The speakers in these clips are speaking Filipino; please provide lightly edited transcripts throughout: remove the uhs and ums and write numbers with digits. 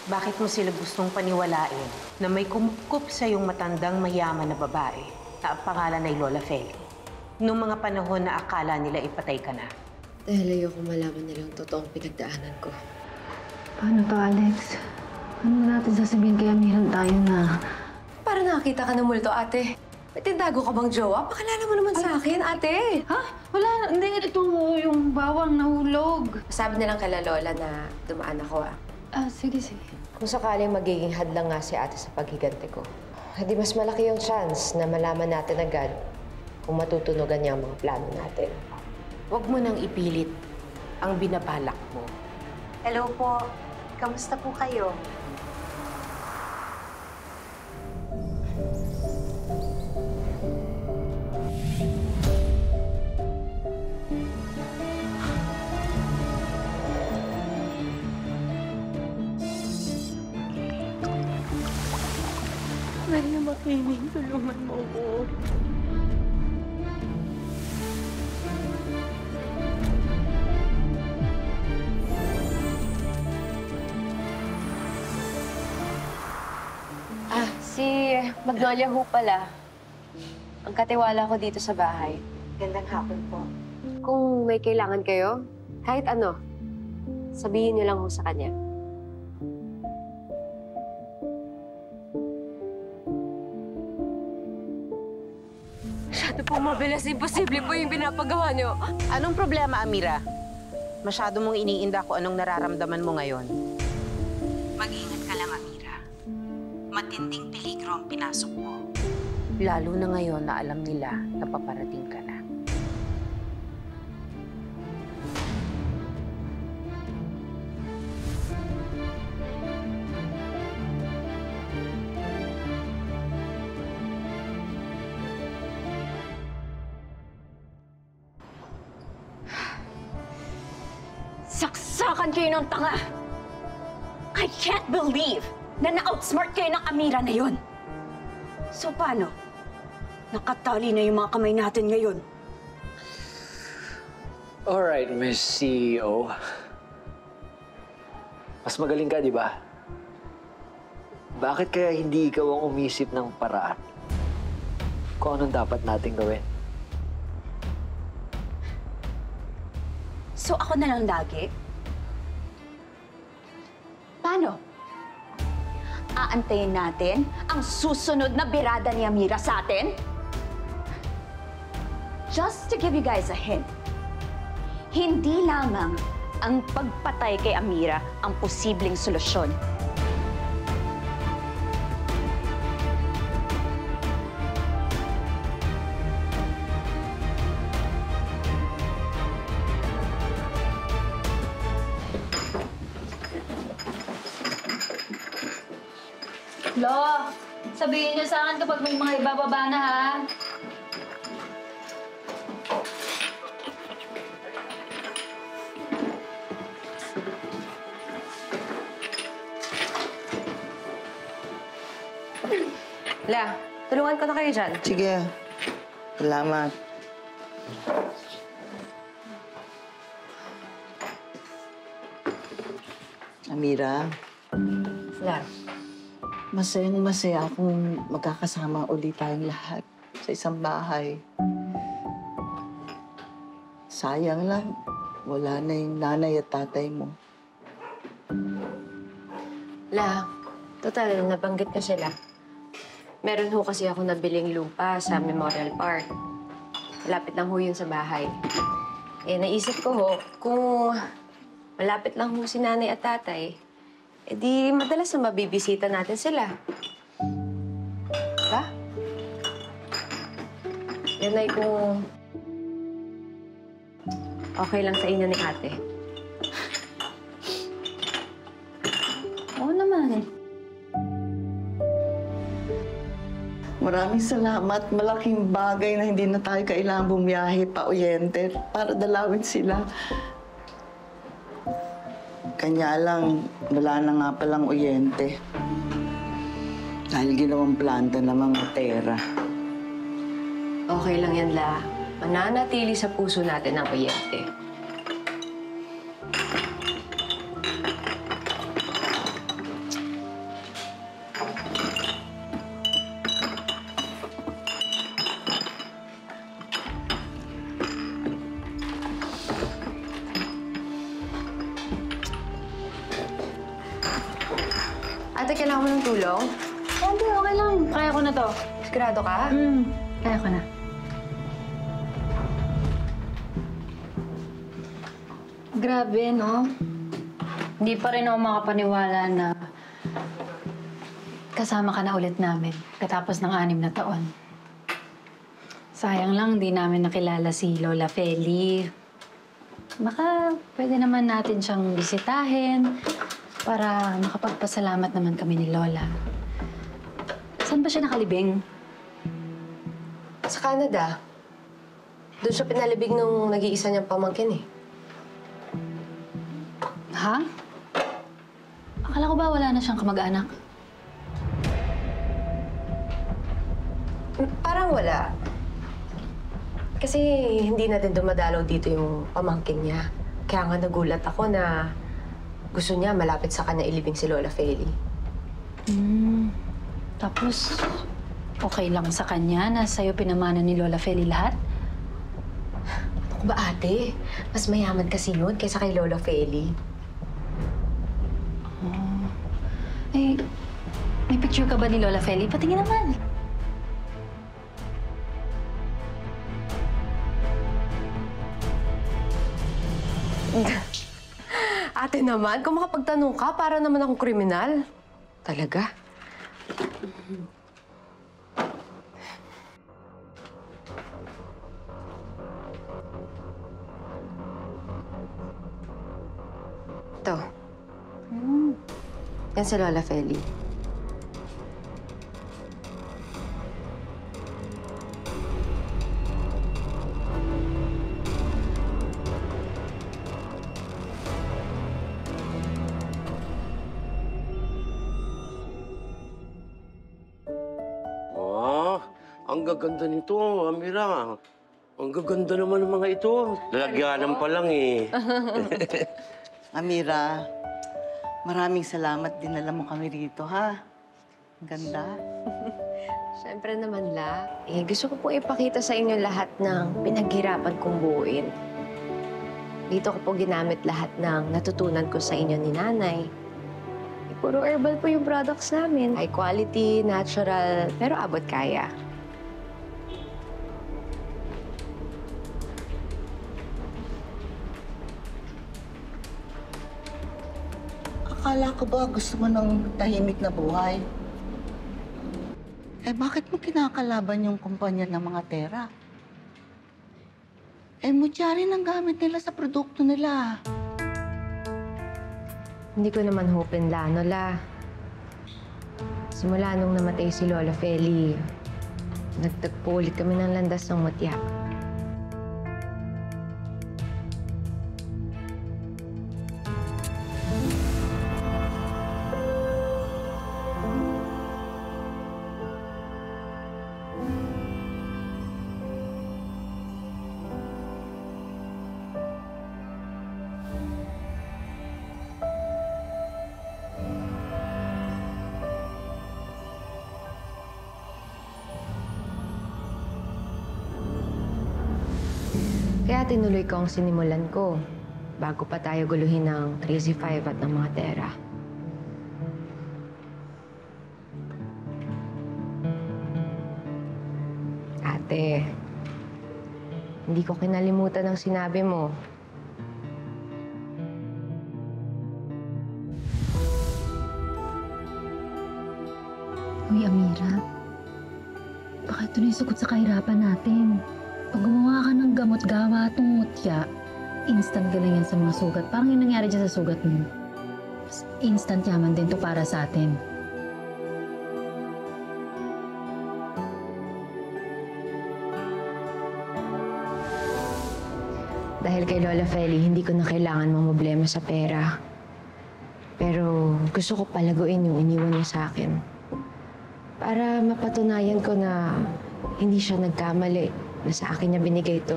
Bakit mo sila gustong paniwalain na may kumukup sa yung matandang mayaman na babae na ang pangalan ay Lola Feli? Noong mga panahon na akala nila ipatay ka na. Dahil ayoko malaman nilang totoong pinagdaanan ko. Paano to, Alex? Ano natin sasabihin kay Amiran tayo na... Para nakakita ka ng multo, ate. May tindago ka bang jowa? Pakilala mo naman sa akin, ate. Ha? Wala, hindi. Ito yung bawang nahulog. Sabi nilang kala Lola na dumaan ako, ah. Sige. Kung sakaling magiging hadlang nga si ate sa paghiganti ko, hindi mas malaki yung chance na malaman natin agad kung matutunugan niya ang mga plano natin. Huwag mo nang ipilit ang binabalak mo. Hello po. Kamusta po kayo? Maria Makiling, tulungan mo ko. Si Magnolia ho pala. Ang katiwala ko dito sa bahay. Gandang hapon po. Kung may kailangan kayo, kahit ano, sabihin niyo lang ho sa kanya. Masyado po mabilis. Imposible po yung pinapagawa niyo. Anong problema, Amira? Masyado mong iniinda ko anong nararamdaman mo ngayon. Mag-ingat ka lang, Amira. Matinding peligro ang pinasok mo. Lalo na ngayon na alam nila na paparating ka na. Saksakan kayo ng tanga! I can't believe na na-outsmart kayo ng Amira na yun. So paano? Nakatali na yung mga kamay natin ngayon. Alright, Miss CEO. Mas magaling ka, di ba? Bakit kaya hindi ikaw ang umisip ng paraan kung anong dapat nating gawin? So ako na lang lagi? Paano? Aantayin natin ang susunod na birada ni Amira sa atin? Just to give you guys a hint, hindi lamang ang pagpatay kay Amira ang posibleng solusyon. Lo, sabihin niyo sa akin kapag may mga ibababa na, ha? La, tulungan ko na kayo dyan. Sige. Salamat. Amira, La, masayang-masaya akong magkakasama ulit tayong lahat sa isang bahay. Sayang lang, wala na yung nanay at tatay mo. La, total, nabanggit na sila. Meron ho kasi ako nabiling lupa sa Memorial Park. Malapit lang ho yun sa bahay. Eh, naisip ko ho, kung malapit lang ho si nanay at tatay, eh di madalas na mabibisita natin sila. Diba? Yan ay kung okay lang sa inyo ni ate. Oo naman. Maraming salamat. Malaking bagay na hindi na tayo kailangan bumiyahe pa Oriente para dalawin sila. Kanya lang, wala na nga palang Oriente. Dahil ginawang planta ng mga tera. Okay lang yan, La. Mananatili sa puso natin ang Oriente. Ate, kailangan mo ng tulong? Hindi, okay lang. Kaya ko na to. Sigurado ka? Kaya ko na. Grabe, no? Hindi pa rin ako makapaniwala na kasama ka na ulit namin katapos ng 6 na taon. Sayang lang, di namin nakilala si Lola Feli. Baka pwede naman natin siyang bisitahin para makapagpasalamat naman kami ni Lola. Saan ba siya nakalibing? Sa Canada. Doon siya pinalibig nung nag-iisa niyang pamangkin eh. Ha? Akala ko ba wala na siyang kamag-anak? Parang wala. Kasi hindi na din dumadalaw dito yung pamangkin niya. Kaya nga nagulat ako na gusto niya malapit sa kanya ilibing si Lola Feli. Tapos, okay lang sa kanya na sa'yo pinamana ni Lola Feli lahat? Ano ba ate? Mas mayaman kasi yun kaysa kay Lola Feli. Eh, may picture ka ba ni Lola Feli? Patingin naman. Ate naman, kung makapagtanong ka, para naman akong kriminal. Talaga? Ito. Yan si Lola Feli. Ang gaganda nito, Amira. Ang gaganda naman ng mga ito. Lalagyanan pa lang eh. Amira, maraming salamat dinala mo kami rito, ha? Ang ganda. Siyempre naman, La. Gusto ko po ipakita sa inyo lahat ng pinaghirapan kong buuin. Dito ko po ginamit lahat ng natutunan ko sa inyo ni Nanay. Puro herbal po yung products namin. High quality, natural, pero abot kaya. Akala ko ba gusto mo ng tahimik na buhay? Eh, bakit mo kinakalaban yung kumpanya ng mga tera? Eh, mutya rin ang gamit nila sa produkto nila. Hindi ko naman hopin lano, La. Simula nung namatay si Lola Feli, nagtagpo ulit kami ng landas ng mutya. Kaya tinuloy ko ang sinimulan ko bago pa tayo guluhin ng 3C5 at ng mga tera. Ate, hindi ko kinalimutan ang sinabi mo. Uy, Amira. Baka ito na yung sagot sa kahirapan natin. Pag gumawa ka ng gamot gawa at mutya, instant galing yan sa mga sugat. Parang yung nangyari dyan sa sugat mo. Instant yaman din to para sa atin. Dahil kay Lola Feli, hindi ko na kailangan mamblema sa pera. Pero gusto ko palaguin yung iniwan niya sa akin. Para mapatunayan ko na hindi siya nagkamali na sa akin niya binigay ito.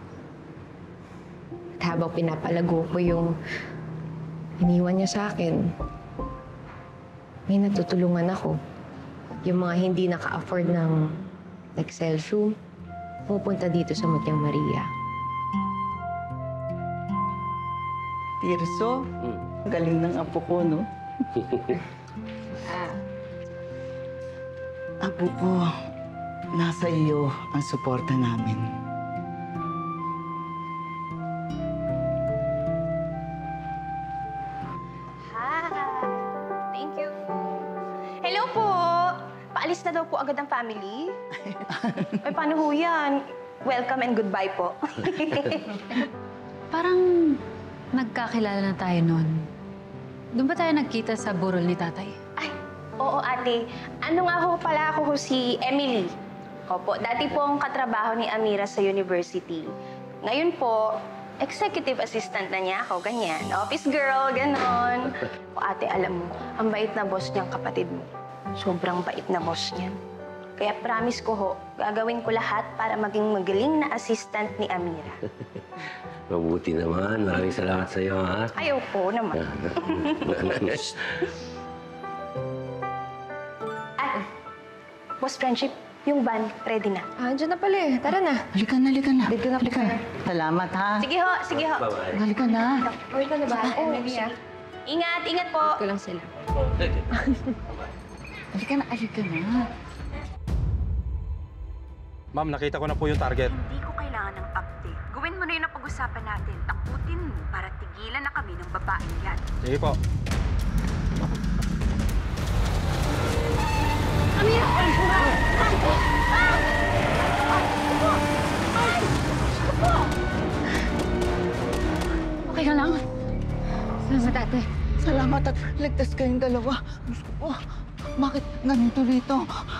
At habang pinapalago ko yung iniwan niya sa akin, may natutulungan ako. Yung mga hindi naka-afford ng Excel shoe, pupunta dito sa Mutyang Maria. Tirso, galing ng apo ko, no? Apo ko, nasa iyo ang suporta namin. Thank you. Hello po! Paalis na daw po agad ang family? Ay, paano ho yan? Welcome and goodbye po. Parang nagkakilala na tayo noon. Doon ba tayo nagkita sa burol ni tatay? Ay, oo ate. Ano nga ho pala ako si Emily. Opo, dati po ang katrabaho ni Amira sa university. Ngayon po, executive assistant na niya ako, ganyan. Office girl, ganon. O ate, alam mo, ang bait na boss niyang kapatid mo. Sobrang bait na boss niyan. Kaya promise ko ho, gagawin ko lahat para maging magaling na assistant ni Amira. Mabuti naman. Maraming salamat sa iyo, ha? Ayaw po naman. At, boss friendship, yung van, ready na. Andiyan na pala eh. Tara na. Halika na, halika na. Dito na po tayo. Salamat, ha? Sige ho, sige ho. Bye-bye. Halika na. Uy, ka na ba? Emily, sige. Ingat, ingat po. Ko lang sila. Halika na, halika na. Ma'am, nakita ko na po yung target. Hindi ko kailangan ng update. Gawin mo na yun ang pag-usapan natin. Takutin mo para tigilan na kami ng babaeng yan. Sige po. Okay ka lang? Salamat, ate. Salamat at ligtas kayong dalawa. Diyos ko po, bakit ganito dito?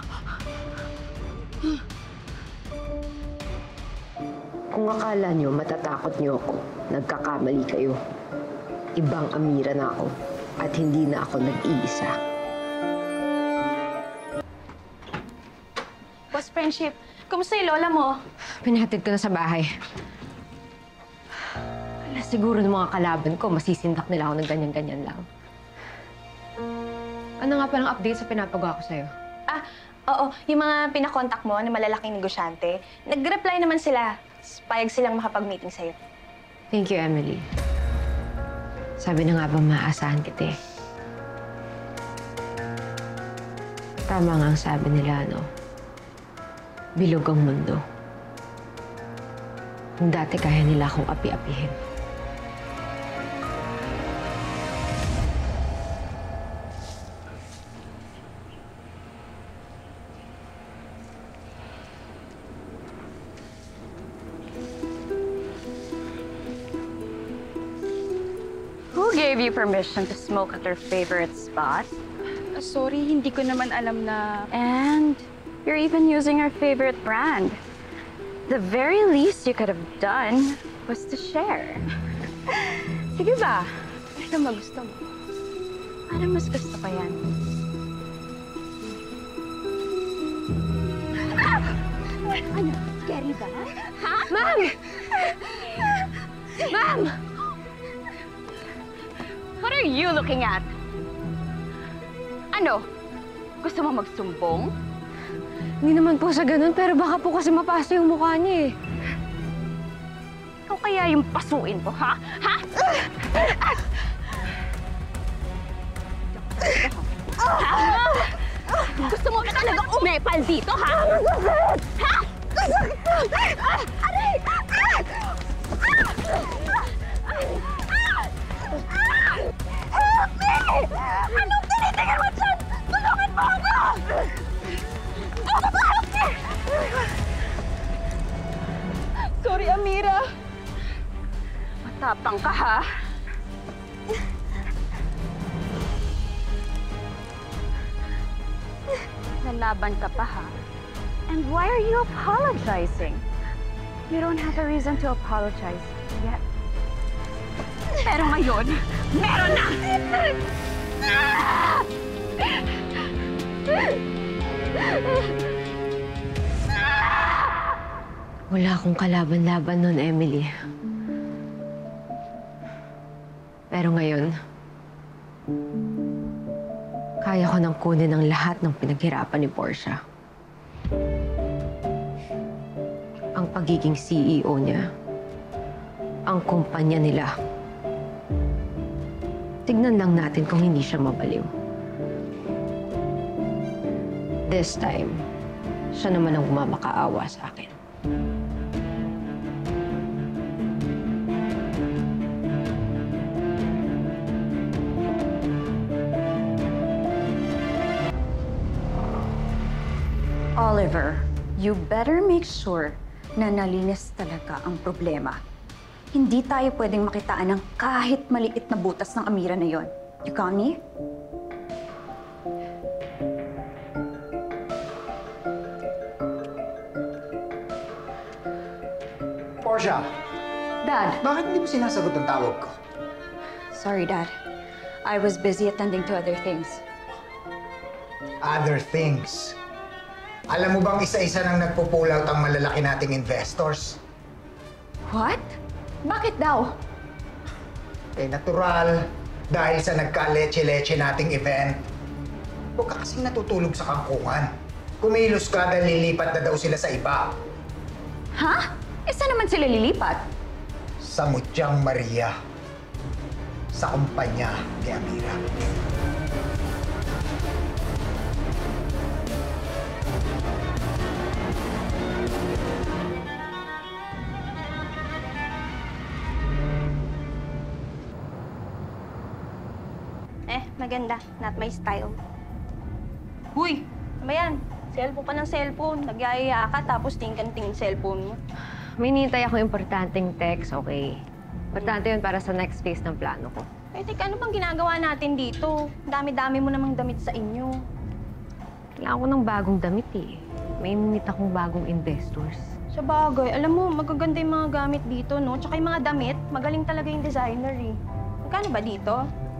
Kung akala nyo matatakot nyo ako, nagkakamali kayo. Ibang Amira na ako at hindi na ako nag-iisa. Boss friendship, kumusta yung lola mo? Pinahatid ko na sa bahay. Wala siguro ng mga kalaban ko, masisindak nila ako ng ganyan-ganyan lang. Ano nga palang update sa pinapagawa ko sa'yo? Ah, oo. Yung mga pinakontak mo na malalaking negosyante, nag-reply naman sila. Payag silang makapag-meeting sa'yo. Thank you, Emily. Sabi na nga ba maaasahan kita eh. Tama nga ang sabi nila, no? Bilog ang mundo. Kung dati kaya nila akong api-apihin. Who gave you permission to smoke at your favorite spot? Sorry, hindi ko naman alam na... And you're even using our favorite brand. The very least you could have done was to share. Sige ba? Ano ba gusto mo? Ano mas gusto ko yan? Ano? Scary ba? Ha? Ma'am! Ma'am! What are you looking at? Ano? Gusto mo magsumbong? Hindi naman po sa ganun, pero baka po kasi mapasa yung mukha niya eh. Ikaw kaya yung pasuin ko, ha? Ha? Gusto mo na talaga umepal dito, ha? Ha? Aray! Help me! Anong tinitingin mo dyan? Tulungan mo ako! Help me! Sorry, Amira. Matapang ka, ha? Nalaban ka pa, ha? And why are you apologizing? You don't have a reason to apologize yet. Pero ngayon, meron na! Wala akong kalaban-laban nun, Emily. Pero ngayon, kaya ko nang kunin ang lahat ng pinaghirapan ni Portia. Ang pagiging CEO niya, ang kumpanya nila. Tignan lang natin kung hindi siya mabaliw. this time, siya naman ang mamakaawa sa akin. Oliver, you better make sure na nalinis talaga ang problema. Hindi tayo pwedeng makitaan ng kahit maliit na butas ng Amira na yon. You got me? Portia, Dad. bakit hindi mo sinasagot ang tawag ko? Sorry, Dad. I was busy attending to other things. Other things. Alam mo bang isa-isa nang nagpo-pull out ang malalaki nating investors? What? Bakit daw? Eh, natural. Dahil sa nagka-leche-leche nating event. Huwag ka kasing natutulog sa kangkungan. Kumilos ka dahil lilipat na daw sila sa iba. Ha? Eh, saan naman sila lilipat? Sa Mutyang Maria. Sa kumpanya ni Amira. Maganda. Not my style. Huy! Ano ba yan? Cellphone pa ng cellphone. Nagyayaya ka tapos tingin cellphone mo. May nintay ako importanteng text, okay? Importante yun para sa next phase ng plano ko. Eh, teka, ano bang ginagawa natin dito? Dami-dami mo namang damit sa inyo. Kailangan ko ng bagong damit eh. May meet akong bagong investors. Sa bagay, alam mo, magaganda yung mga gamit dito, no? Tsaka yung mga damit, magaling talaga yung designer eh. Magkano ba dito?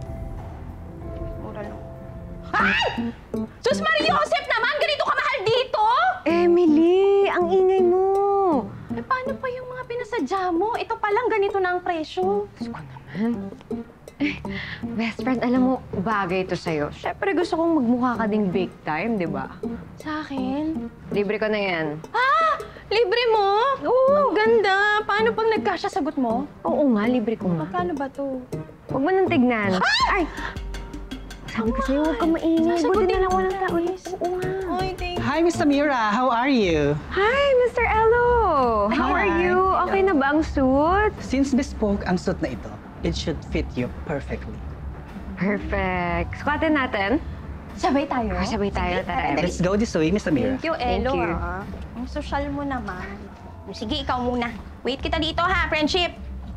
Mura lang. Ay! Sus Maria Joseph naman! Ganito kamahal dito? Emily! Ang ingay mo! Eh, paano pa yung mga pinasadya mo? Ito pa lang ganito na ang presyo. Diyos ko naman. Best friend, alam mo, bagay ito sa'yo. Siyempre gusto kong magmukha ka ding big time, di ba? Sa akin? Libre ko na yan. Ah! Libre mo? Oo, ganda. Paano pag nagkasya sagot mo? Oo nga, libre ko nga. Magkano ba to? Huwag mo nang tignan. Ay! Sabi ko sa'yo, huwag ka maingay. Buti na lang walang tao. Oo nga. Oy, thank you. Hi, Miss Amira. How are you? Hi, Mr. Elo! How are you? Okay na ba ang suit? Since bespoke ang suit na ito, it should fit you perfectly. Perfect. Sukatin natin. Sabay tayo? Sabay tayo, tara. Let's go this way, Miss Amira. Thank you, Elo. Thank you. Ah. Ang social mo naman. Sige, ikaw muna. Wait kita dito, ha? Friendship.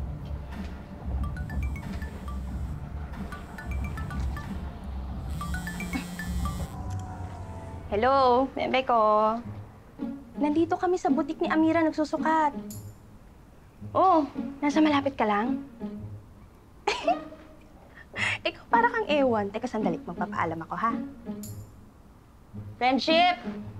Hello, bebe ko. Nandito kami sa butik ni Amira nagsusukat. Oh, nasa malapit ka lang? Ikaw para kang ewan. Teka, sandali. Magpapaalam ako, ha? Friendship!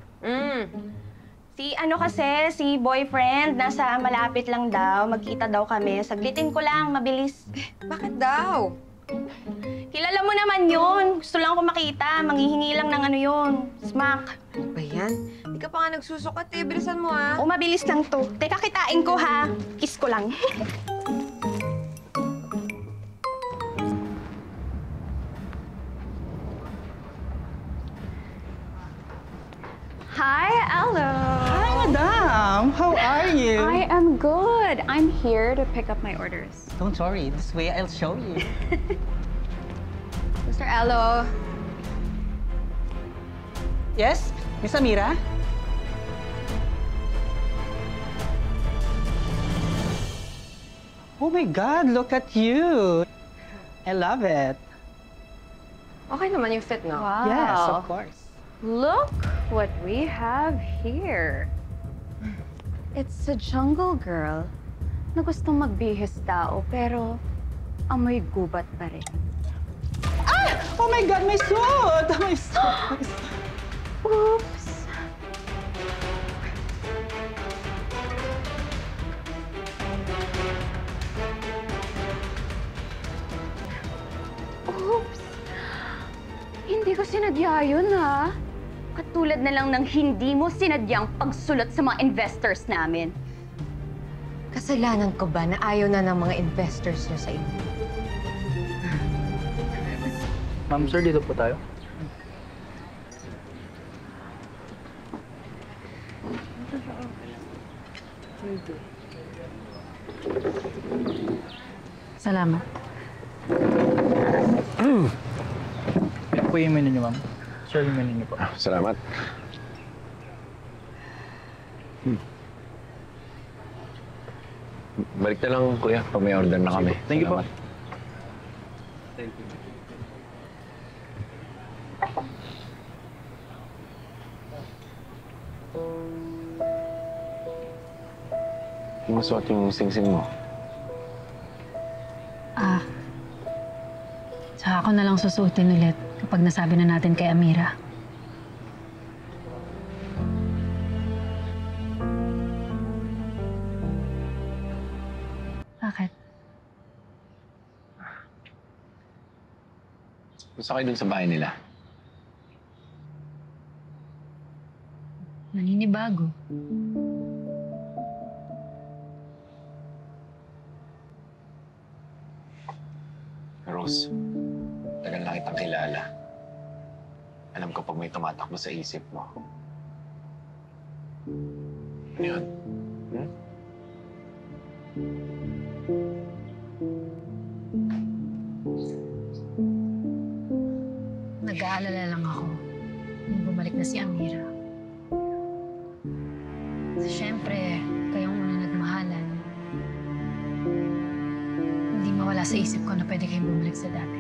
Si boyfriend, nasa malapit lang daw. Magkita daw kami. Saglitin ko lang, mabilis. Bakit daw? Kilala mo naman yun. Gusto lang ako makita. Manghihingi lang ng ano yun. Smack. Ba yan? Hindi ka pa nga nagsusukat eh. Bilisan mo ah. O, mabilis lang to. Teka, kitain ko ha. Kiss ko lang. Hi, Elo. Hi, Madam. How are you? I am good. I'm here to pick up my orders. Don't worry. This way, I'll show you. Mr. Elo. Yes, Miss Amira? Oh my God, look at you. I love it. Okay naman yung fit, no? Wow. Yes, of course. Look what we have here. It's a jungle girl na gustong magbihis tao pero amoy gubat pa rin. Ah! Oh my God, my suit! My suit! Oops. Oops. Hindi ko sinadya yun, ha? Katulad na lang ng hindi mo sinadyang pagsulat sa mga investors namin. Kasalanan ko ba na ayaw na ng mga investors nyo sa inyo? Ma'am, sir, dito po tayo. Salamat. Ito po yung menu niyo, ma'am. Sure yung menu niyo po. Salamat. Balik na lang, kuya, pag may order na kami. Thank you po. Yung masuot yung sing-sing mo. Saka ako na lang susuotin ulit kapag nasabi na natin kay Amira. Bakit? Gusto kayo dun sa bahay nila. Naninibago. Rose, tagal na kitang kilala. Alam ko pag may tumatakbo sa isip mo. Ano yun? Hmm? Nag-aalala lang ako nung bumalik na si Amira. Siyempre, kayong una nagmahalan. Hindi mawala sa isip ko na pwede kayong bumalik sa dati.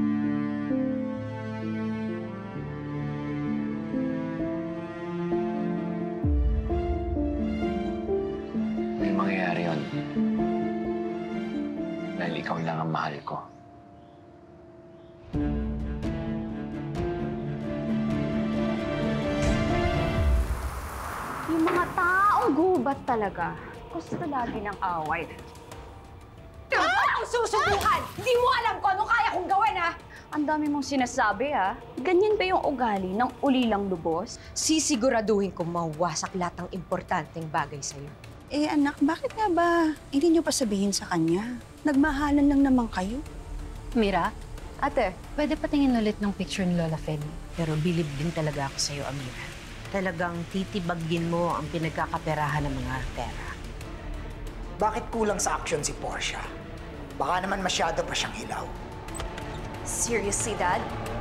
May mangyayari yun. Dahil ikaw lang ang mahal ko. Yung mga taong gubat talaga. Gusto lagi ng away. Ang susubukan! Hindi mo alam kung ano kaya kong gawin, ha? Ang dami mong sinasabi, ha? Ganyan ba yung ugali ng ulilang lubos? Sisiguraduhin kong mawasak lahat ng importanteng bagay sa'yo. Eh anak, bakit nga ba hindi niyo pa sabihin sa kanya? Nagmahalan lang naman kayo. Mira, ate, pwede patingin ulit ng picture ni Lola Femi. Pero bilib din talaga ako sa'yo, Amira. Talagang titibagin mo ang pinagkakaperahan ng mga pera. Bakit kulang sa action si Portia? Baka naman masyado pa siyang hilaw. Seriously, Dad?